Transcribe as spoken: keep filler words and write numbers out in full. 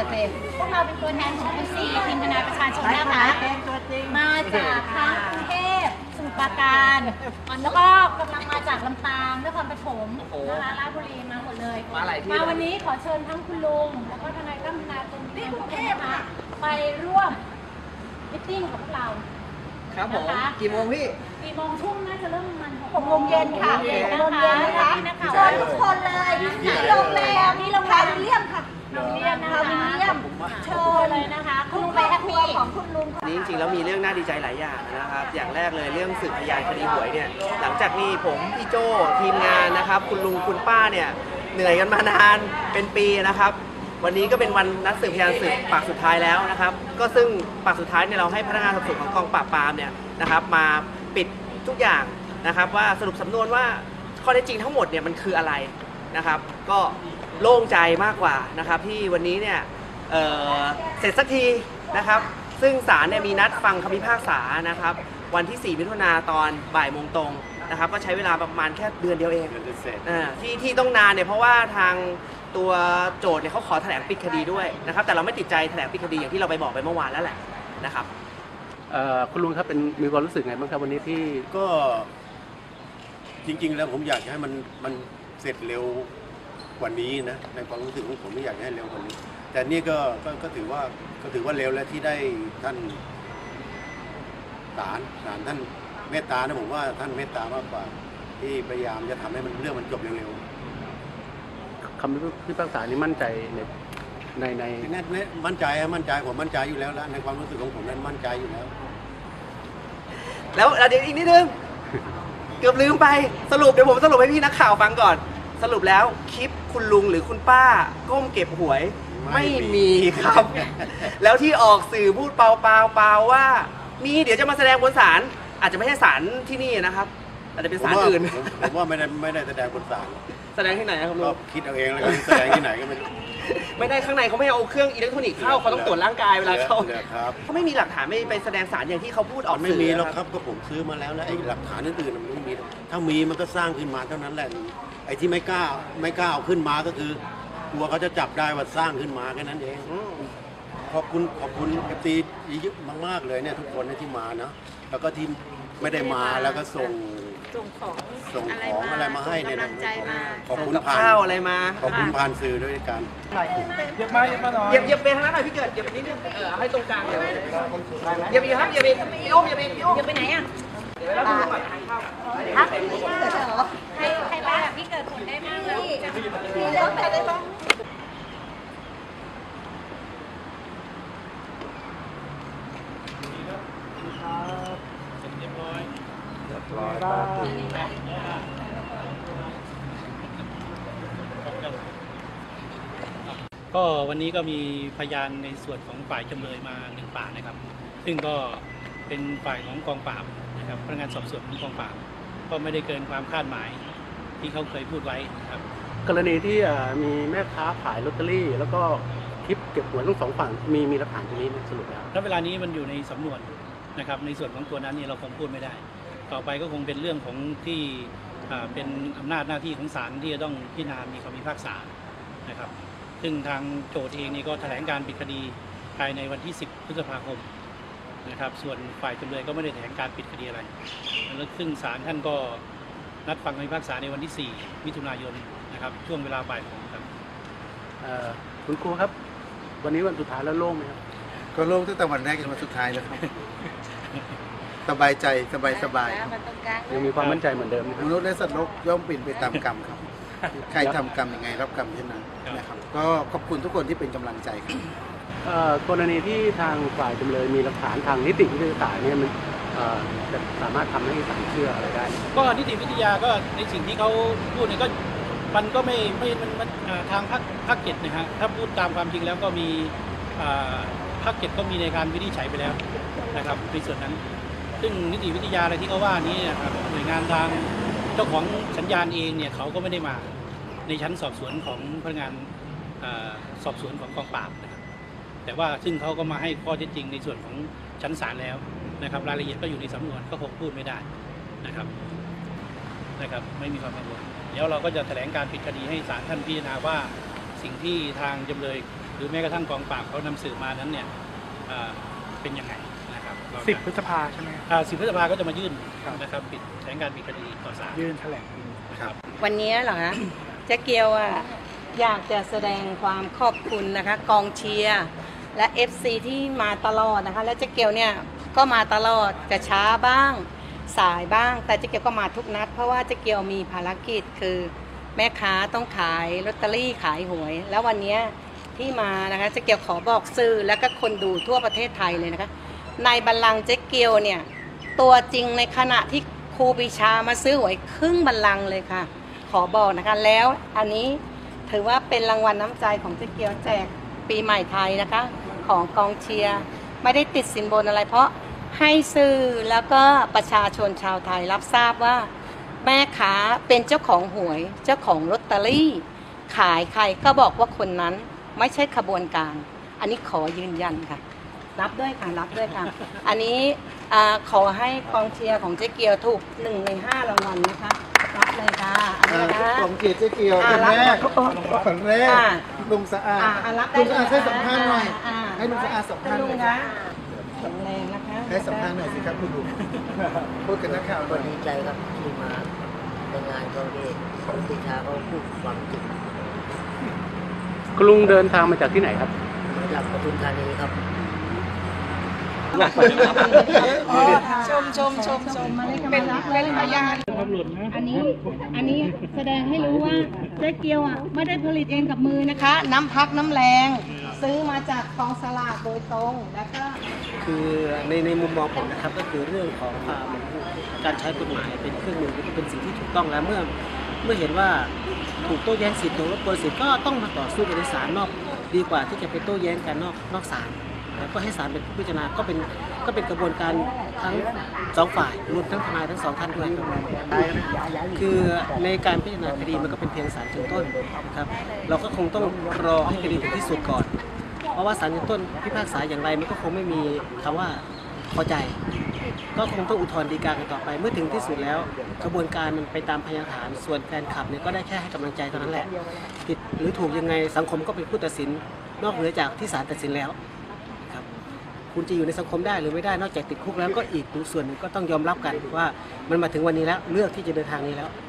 พวกเราเป็นตัวแทนของ เอฟ ซี ทีมทนายประชาชนนะคะมาจากทั้งกรุงเทพสมุทรปราการแล้วก็กำลังมาจากลำปางนครปฐมนะคะราชบุรีมาหมดเลยมาวันนี้ขอเชิญทั้งคุณลุงแล้วก็ทนายตั้มทนายตรงที่กรุงเทพนะคะไปร่วมมิทติ้งกับพวกเราครับผมกี่โมงพี่กี่โมงทุ่มน่าจะเริ่มมันหกโมงเย็นค่ะหกโมงเย็นนะคะเชิญทุกคนเลยที่โรงแรมที่โรงแรมเลี่ยมค่ะโรงเรียนนะคะเลี่ยมเชิญเลยนะคะคุณลุงไปแฮปปี้ของคุณลุงนี้จริงๆแล้วมีเรื่องน่าดีใจหลายอย่างนะครับอย่างแรกเลยเรื่องสืบพยานคดีหวยเนี่ยหลังจากนี้ผมพี่โจทีมงานนะครับคุณลุงคุณป้าเนี่ยเหนื่อยกันมานานเป็นปีนะครับวันนี้ก็เป็นวันนัดสืบพยานสืบปากสุดท้ายแล้วนะครับก็ซึ่งปากสุดท้ายเนี่ยเราให้พนักงานสอบสวนของกองปราบปรามเนี่ยนะครับมาปิดทุกอย่างนะครับว่าสรุปสำนวนว่าข้อเท็จจริงทั้งหมดเนี่ยมันคืออะไรนะครับก็โล่งใจมากกว่านะครับที่วันนี้เนี่ย เ, เสร็จสักทีนะครับซึ่งศาลเนี่ยมีนัดฟังคำพิพากษานะครับวันที่สี่มิถุนายนตอนบ่ายโมงตรงนะครับก็ใช้เวลาประมาณแค่เดือนเดียวเองที่ที่ต้องนานเนี่ยเพราะว่าทางตัวโจทย์เนี่ยเขาขอแถลงปิดคดีด้วยนะครับแต่เราไม่ติดใจแถลงปิดคดีอย่างที่เราไปบอกไปเมื่อวานแล้วแหละนะครับคุณลุงครับเป็นมีความรู้สึกไงบ้างครับวันนี้ที่ก็จริงๆแล้วผมอยากให้มันมันเสร็จเร็วกว่านี้นะในความรู้สึกของผมไม่อยากให้เร็วกว่านี้แต่นี่ก็ก็ถือว่าก็ถือว่าเร็วแล้วที่ได้ท่านศาลศาลท่านเมตตานะผมว่าท่านเมตตามากกว่าที่พยายามจะทำให้มันเรื่องมันจบเร็วๆคำพิพากษานี้มั่นใจในในในมั่นใจมั่นใจผมมั่นใจอยู่แล้วแล้วในความรู้สึกของผมนั้นมั่นใจอยู่แล้วแล้วเดี๋ยวอีกนิดนึงเกือบลืมไปสรุปเดี๋ยวผมสรุปให้พี่นักข่าวฟังก่อนสรุปแล้วคลิปคุณลุงหรือคุณป้าก้มเก็บหวยไม่มีครับแล้วที่ออกสื่อพูดเปล่าเปล่าเปล่าว่ามีเดี๋ยวจะมาแสดงบนศาลอาจจะไม่ใช่ศาลที่นี่นะครับอาจจะเป็นศาลอื่นผมว่าไม่ได้ไม่ได้แสดงบนศาลแสดงที่ไหนครับลุงคิดเอาเองแล้วกันแสดงที่ไหนก็ไม่ไม่ได้ข้างในเขาไม่เอาเครื่องอิเล็กทรอนิกส์เข้าเขาต้องตรวจร่างกายเวลาเข้าเขาไม่มีหลักฐานไม่ไปแสดงสารอย่างที่เขาพูดออกสื่อไม่มีแล้วครับก็ผมซื้อมาแล้วแล้วไอ้หลักฐานอื่นๆมันไม่มีถ้ามีมันก็สร้างขึ้นมาเท่านั้นแหละไอ้ที่ไม่กล้าไม่กล้าเอาขึ้นมาก็คือกลัวเขาจะจับได้ว่าสร้างขึ้นมาแค่นั้นเองขอบคุณขอบคุณเอฟซีเยอะมากๆเลยเนี่ยทุกคนที่มาเนาะแล้วก็ที่ไม่ได้มาแล้วก็ส่งส่งของส่งของอะไรมาให้เนี่ยนะขอบคุณผ่านข้าวอะไรมาขอบคุณผ่านสื่อด้วยกันเย็บมาเย็บมาหน่อยเย็บเย็บไปทางนั้นหน่อยพี่เกิดเย็บนิดนึงเออให้ตรงกลางเดี๋ยวเย็บอีกครับเย็บอีกพี่โอ้มเย็บอีกพี่โอ้มเย็บไปไหนอ่ะเดี๋ยวเราดูก่อนทานข้าวครับใครใครไปแบบพี่เกิดผลได้มากเลยพี่เลือกใครได้บ้างก็วันนี้ก็มีพยานในส่วนของฝ่ายจำเลยมาหนึ่งปากนะครับซึ่งก็เป็นฝ่ายของกองปราบนะครับพนักงานสอบสวนของกองปราบก็ไม่ได้เกินความคาดหมายที่เขาเคยพูดไว้ครับกรณีที่มีแม่ค้าขายลอตเตอรี่แล้วก็คลิปเก็บหวยทั้งสองฝั่งมีมีหลักฐานตรงนี้สรุปแล้วแล้วเวลานี้มันอยู่ในสำนวนนะครับในส่วนของตัวนั้นนี่เราคงพูดไม่ได้ต่อไปก็คงเป็นเรื่องของที่เป็นอำนาจหน้าที่ของศาลที่จะต้องพิจารณามีคำพิพากษานะครับซึ่งทางโจทย์เองนี่ก็แถลงการปิดคดีภายในวันที่สิบพฤษภาคมนะครับส่วนฝ่ายจำเลยก็ไม่ได้แถลงการปิดคดีอะไรแล้วซึ่งศาลท่านก็นัดฟังคำพิพากษาในวันที่สี่มิถุนายนนะครับช่วงเวลาบ่ายโมงครับคุณครูครับวันนี้วันสุดท้ายแล้วโล่งไหมครับก็โล่งตั้งแต่วันแรกจนวันสุดท้ายแล้วครับสบายใจสบายสบายยังมีความมั่นใจเหมือนเดิมมนุษย์และสัตว์โลกย่อมเป็นไปตามกรรมครับใครทำกรรมยังไงรับกรรมเช่นนั้นนะครับก็ขอบคุณทุกคนที่เป็นกำลังใจครับกรณีที่ทางฝ่ายจำเลยมีหลักฐานทางนิติวิทยาศาสตร์เนี่ยมันจะสามารถทำให้ศาลเชื่ออะไรได้ก็นิติวิทยาก็ในสิ่งที่เขาพูดเนี่ยก็มันก็ไม่ไม่มันทางภาคภาคเจ็ดนะฮะถ้าพูดตามความจริงแล้วก็มีภาคเจ็ดก็มีในการวินิจฉัยไปแล้วนะครับในส่วนนั้นซึ่งนิติวิทยาอะไรที่เขาว่านี้นะครับหน่วยงานทางเจ้าของสัญญาณเองเนี่ยเขาก็ไม่ได้มาในชั้นสอบสวนของพนักงานสอบสวนของกองปราบนะครับแต่ว่าซึ่งเขาก็มาให้ข้อเท็จจริงในส่วนของชั้นศาลแล้วนะครับรายละเอียดก็อยู่ในสำนวนก็คงพูดไม่ได้นะครับนะครับไม่มีความกังวลเดี๋ยวเราก็จะแถลงการปิดคดีให้ศาลท่านพิจารณาว่าสิ่งที่ทางจำเลยหรือแม้กระทั่งกองปราบเขานำสื่อมานั้นเนี่ยเป็นยังไงนะครับสิบพฤษภาใช่ไหมสิบพฤษภาก็จะมายื่นนะครับปิดแถลงการปิดคดีต่อศาลยื่นแถลงครับวันนี้เหรอคะเจ๊เกียวอ่ะอยากจะแสดงความขอบคุณนะคะกองเชียร์และ เอฟ ซี ที่มาตลอดนะคะและเจ๊เกียวเนี่ยก็มาตลอดจะช้าบ้างสายบ้างแต่เจ๊เกียวก็มาทุกนัดเพราะว่าเจ๊เกียวมีภารกิจคือแม่ค้าต้องขายลอตเตอรี่ขายหวยแล้ววันนี้ที่มานะคะเจ๊เกียวขอบอกสื่อและก็คนดูทั่วประเทศไทยเลยนะคะในบัลลังก์เจ๊เกียวเนี่ยตัวจริงในขณะที่ครูปรีชามาซื้อหวยครึ่งบัลลังก์เลยค่ะขอบอกนะคะแล้วอันนี้ถือว่าเป็นรางวัลน้ำใจของเจ๊เกียวแจกปีใหม่ไทยนะคะของกองเชียร์ไม่ได้ติดสินบนอะไรเพราะให้สื่อแล้วก็ประชาชนชาวไทยรับทราบว่าแม่ค้าเป็นเจ้าของหวยเจ้าของลอตเตอรี่ขายใครก็บอกว่าคนนั้นไม่ใช่ขบวนการอันนี้ขอยืนยันค่ะรับด้วยค่ะรับด้วยค่ะอันนี้ขอให้กองเชียร์ของเจ๊เกียวถูกหนึ่งในห้ารางวัลนะคะรับเลยค่ะกองเชียร์เจ๊เกียวคนแรกคนแรกลุงสะอาดลุงสะอาดให้สัมภาษณ์หน่อยให้ลุงสะอาดสัมภาษณ์หน่อยแข็งแรงนะคะให้สัมภาษณ์หน่อยสิครับคุณลุงพูดกันนักข่าวหน่อยดีใจครับที่มาในงานเขาที่ของปีชาเขาพูดความจริงคุณลุงเดินทางมาจากที่ไหนครับมาจากปทุมธานีครับชมชมชมชมมาเลยค่ะเป็นเป็นพยานอันนี้อันนี้แสดงให้รู้ว่าเจ๊เกียวอ่ะไม่ได้ผลิตเองกับมือนะคะ น้ำพักน้ำแรงซื้อมาจากกองสลากโดยตรงแล้วก็คือในในมุมมองผมนะครับก็คือเรื่องของความการใช้กฎหมายเป็นเครื่องมือเป็นสิ่งที่ถูกต้องแล้วเมื่อเมื่อเห็นว่าถูกโต้แย้งสิทธิ์ถูกรบกวนสิทธิ์ก็ต้องมาต่อสู้กันในศาลนอกดีกว่าที่จะไปโต้แย้งกันนอกนอกศาลแล้วก็ให้ศาลเป็นผู้พิจารณาก็เป็นก็เป็นกระบวนการทั้งสองฝ่ายรวมทั้งทนายทั้งสองท่านด้วยครับคือในการพิจารณาคดีมันก็เป็นเพียงศาลชั้นต้นนะครับเราก็คงต้องรอให้คดีถึงที่สุดก่อนเพราะว่าศาลชั้นต้นพิพากษาอย่างไรมันก็คงไม่มีคำว่าพอใจก็คงต้องอุทธรณ์ฎีกากันต่อไปเมื่อถึงที่สุดแล้วกระบวนการมันไปตามพยานฐานส่วนแฟนคลับเนี่ยก็ได้แค่ให้กำลังใจเท่านั้นแหละผิดหรือถูกยังไงสังคมก็เป็นผู้ตัดสินนอกเหนือจากที่ศาลตัดสินแล้วครับคุณจะอยู่ในสังคมได้หรือไม่ได้นอกจากติดคุกแล้วก็อีกส่วนหนึ่งก็ต้องยอมรับกันว่ามันมาถึงวันนี้แล้วเลือกที่จะเดินทางนี้แล้ว